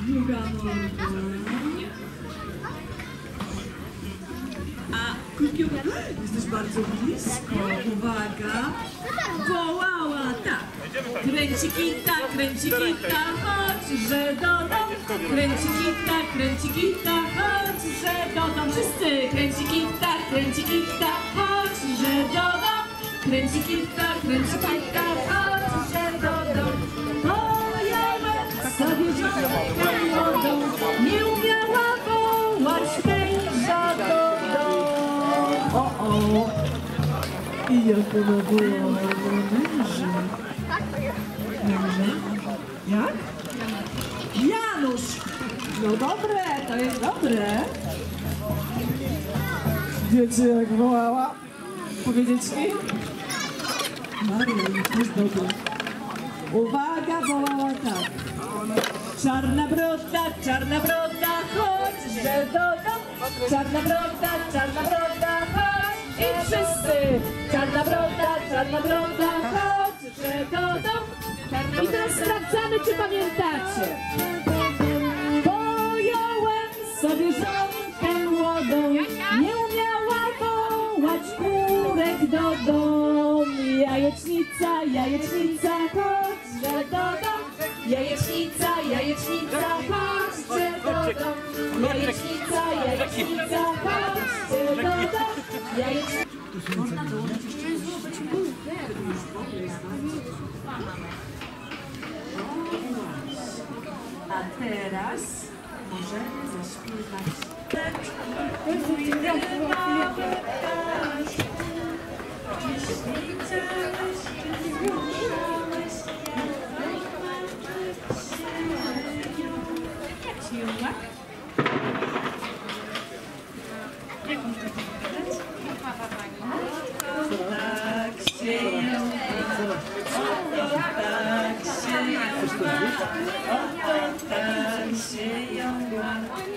Druga norka. A kupił, jesteś bardzo blisko. Uwaga. Wołała tak. Kręci kita, chodź, że dodam. Kręci kita, chodź, że dodam. Wszyscy. Kręci kita, chodź, że dodam. Kręci kita, chodź, że dodam. Pojąłem sobie żonkę młodą, nie umiała wołać męża dodą. O. I jak ona wołała męża? Jak? Janusz! No dobre, to jest dobre. Wiecie jak wołała? Powiedzieć mi? Maria, to jest dobre. Uwaga, wołała tak. Czarna broda, chodź, że dodam. Czarna broda, chodź. I wszyscy. Czarna broda, chodź, że dodam. I teraz sprawdzamy, czy pamiętacie. Pojąłem sobie żonkę młodą, nie umiała wołać kurek do domu. Jajecznica, chodź, że dodam. Jajecznica, chodź, że dodam. Jajecznica, chodź, że dodam. Można dołożyć jeszcze złożyć bułkę, to już w ogóle jest A teraz możemy zaśpiewać. Jak się ją tak? Jak można to powiedzieć? Tak się ją tak się ją